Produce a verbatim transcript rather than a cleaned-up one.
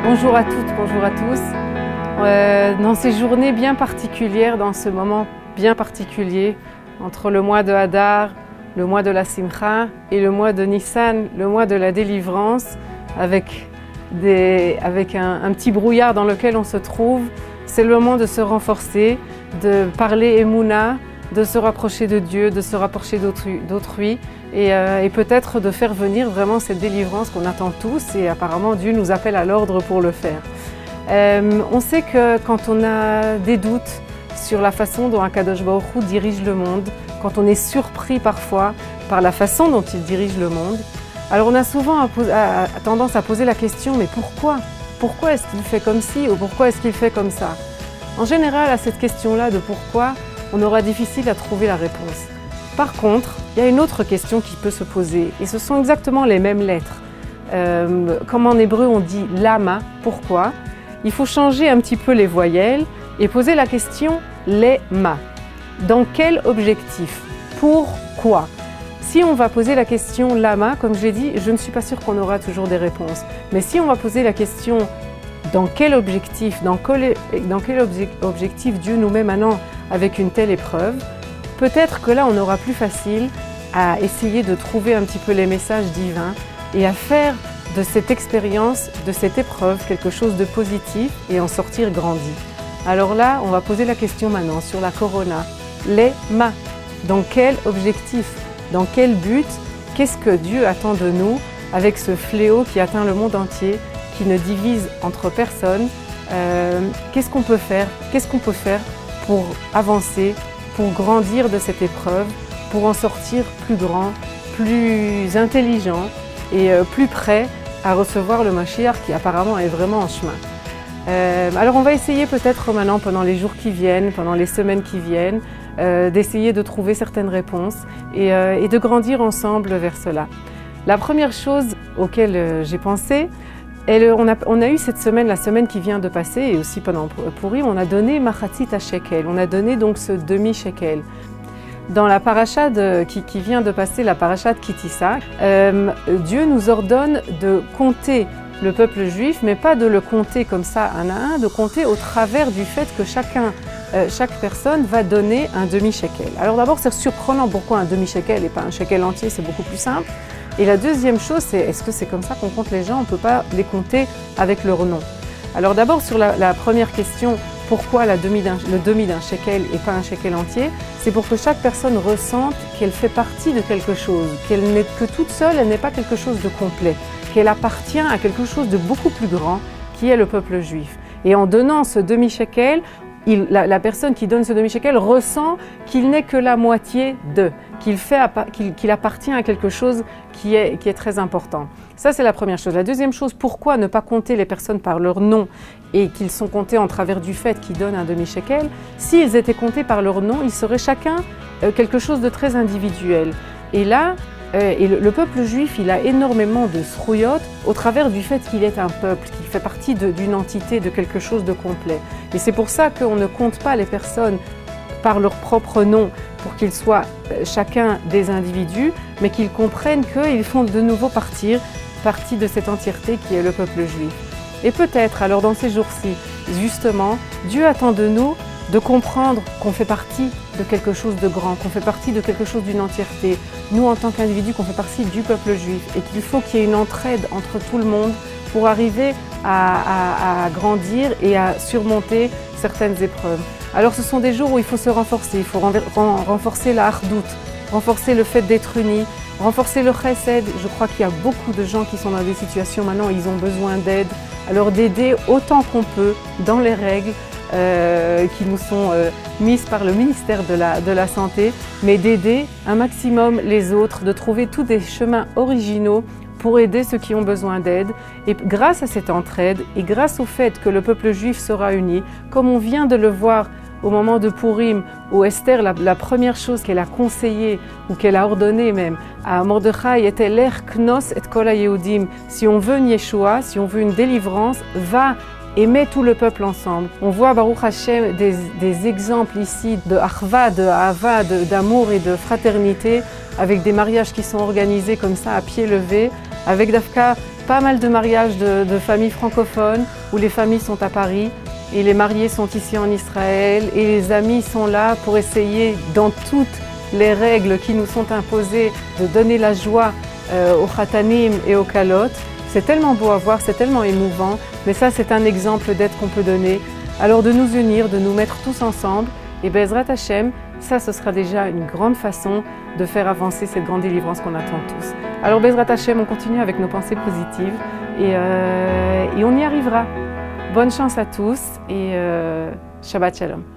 Bonjour à toutes, bonjour à tous. Euh, dans ces journées bien particulières, dans ce moment bien particulier, entre le mois de Hadar, le mois de la Simcha et le mois de Nissan, le mois de la délivrance, avec, des, avec un, un petit brouillard dans lequel on se trouve, c'est le moment de se renforcer, de parler Emouna, de se rapprocher de Dieu, de se rapprocher d'autrui et, euh, et peut-être de faire venir vraiment cette délivrance qu'on attend tous et apparemment Dieu nous appelle à l'ordre pour le faire. Euh, on sait que quand on a des doutes sur la façon dont Akadosh Baruch Hu dirige le monde, quand on est surpris parfois par la façon dont il dirige le monde, alors on a souvent à à, à, tendance à poser la question, mais pourquoi? Pourquoi est-ce qu'il fait comme ci ou pourquoi est-ce qu'il fait comme ça? En général, à cette question-là de pourquoi, on aura difficile à trouver la réponse. Par contre, il y a une autre question qui peut se poser, et ce sont exactement les mêmes lettres. Euh, comme en hébreu on dit « lama », pourquoi? Il faut changer un petit peu les voyelles et poser la question « lema ». Dans quel objectif? Pourquoi? Si on va poser la question « lama », comme j'ai dit, je ne suis pas sûre qu'on aura toujours des réponses. Mais si on va poser la question « dans quel objectif, dans quel, dans quel objectif Dieu nous met maintenant avec une telle épreuve », peut-être que là on aura plus facile à essayer de trouver un petit peu les messages divins et à faire de cette expérience, de cette épreuve, quelque chose de positif et en sortir grandi. Alors là, on va poser la question maintenant sur la Corona. Les ma, dans quel objectif, dans quel but, qu'est-ce que Dieu attend de nous avec ce fléau qui atteint le monde entier, qui ne divise entre personnes? euh, Qu'est-ce qu'on peut faire? Qu'est-ce qu'on peut faire pour avancer, pour grandir de cette épreuve, pour en sortir plus grand, plus intelligent et euh, plus prêt à recevoir le Mashiach qui apparemment est vraiment en chemin. Euh, alors on va essayer peut-être maintenant pendant les jours qui viennent, pendant les semaines qui viennent, euh, d'essayer de trouver certaines réponses et, euh, et de grandir ensemble vers cela. La première chose auquel euh, j'ai pensé, elle, on, a, on a eu cette semaine, la semaine qui vient de passer, et aussi pendant Purim, on a donné Machatzit à Shekel, on a donné donc ce demi-shekel. Dans la paracha de, qui, qui vient de passer, la paracha de Kitissa, euh, Dieu nous ordonne de compter le peuple juif, mais pas de le compter comme ça un à un, de compter au travers du fait que chacun, euh, chaque personne va donner un demi-shekel. Alors d'abord, c'est surprenant pourquoi un demi-shekel et pas un shekel entier, c'est beaucoup plus simple. Et la deuxième chose, c'est est-ce que c'est comme ça qu'on compte les gens? On ne peut pas les compter avec leur nom. Alors d'abord, sur la, la première question, pourquoi la demi le demi d'un shekel et pas un shekel entier? C'est pour que chaque personne ressente qu'elle fait partie de quelque chose, qu'elle n'est que toute seule, elle n'est pas quelque chose de complet, qu'elle appartient à quelque chose de beaucoup plus grand qui est le peuple juif. Et en donnant ce demi-shekel, Il, la, la personne qui donne ce demi-shekel ressent qu'il n'est que la moitié de, qu'il qu'il, qu'il appartient à quelque chose qui est, qui est très important. Ça, c'est la première chose. La deuxième chose, pourquoi ne pas compter les personnes par leur nom et qu'ils sont comptés en travers du fait qu'ils donnent un demi-shekel? S'ils étaient comptés par leur nom, ils seraient chacun euh, quelque chose de très individuel. Et là, euh, et le, le peuple juif, il a énormément de srouyot au travers du fait qu'il est un peuple, qu'il fait partie d'une entité, de quelque chose de complet. Et c'est pour ça qu'on ne compte pas les personnes par leur propre nom pour qu'ils soient chacun des individus, mais qu'ils comprennent qu'ils font de nouveau partir, partie de cette entièreté qui est le peuple juif. Et peut-être, alors dans ces jours-ci, justement, Dieu attend de nous de comprendre qu'on fait partie de quelque chose de grand, qu'on fait partie de quelque chose d'une entièreté, nous en tant qu'individus, qu'on fait partie du peuple juif, et qu'il faut qu'il y ait une entraide entre tout le monde pour arriver à, à, à grandir et à surmonter certaines épreuves. Alors ce sont des jours où il faut se renforcer, il faut renforcer la hardout, renforcer le fait d'être unis, renforcer le chesed. Je crois qu'il y a beaucoup de gens qui sont dans des situations maintenant où ils ont besoin d'aide, alors d'aider autant qu'on peut dans les règles euh, qui nous sont euh, mises par le ministère de la, de la Santé, mais d'aider un maximum les autres, de trouver tous des chemins originaux pour aider ceux qui ont besoin d'aide. Et grâce à cette entraide et grâce au fait que le peuple juif sera uni, comme on vient de le voir au moment de Purim, où Esther, la, la première chose qu'elle a conseillée ou qu'elle a ordonnée même à Mordechai était l'er knos et kol hayehudim. Si on veut une Yeshua, si on veut une délivrance, va et met tout le peuple ensemble. On voit Baruch Hashem des, des exemples ici de achva, de ahava, d'amour et de fraternité, avec des mariages qui sont organisés comme ça à pied levé, avec Dafka pas mal de mariages de, de familles francophones où les familles sont à Paris et les mariés sont ici en Israël et les amis sont là pour essayer, dans toutes les règles qui nous sont imposées, de donner la joie euh, aux khatanim et aux kalot. C'est tellement beau à voir, c'est tellement émouvant, mais ça c'est un exemple d'aide qu'on peut donner. Alors de nous unir, de nous mettre tous ensemble, et Bezrat Hashem, ça ce sera déjà une grande façon de faire avancer cette grande délivrance qu'on attend tous. Alors Bezrat Hashem, on continue avec nos pensées positives et, euh, et on y arrivera. Bonne chance à tous et euh, Shabbat Shalom.